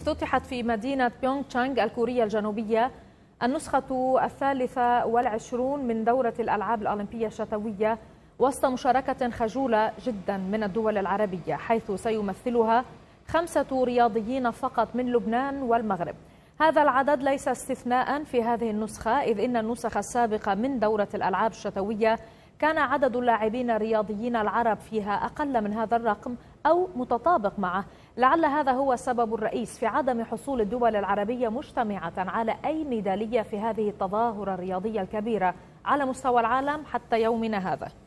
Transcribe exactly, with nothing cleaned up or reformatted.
افتتحت في مدينة بيونغ تشانغ الكورية الجنوبية النسخة الثالثة والعشرون من دورة الألعاب الأولمبية الشتوية وسط مشاركة خجولة جدا من الدول العربية، حيث سيمثلها خمسة رياضيين فقط من لبنان والمغرب. هذا العدد ليس استثناء في هذه النسخة، إذ إن النسخ السابقة من دورة الألعاب الشتوية كان عدد اللاعبين الرياضيين العرب فيها أقل من هذا الرقم أو متطابق معه. لعل هذا هو السبب الرئيس في عدم حصول الدول العربية مجتمعة على أي ميدالية في هذه التظاهرة الرياضية الكبيرة على مستوى العالم حتى يومنا هذا.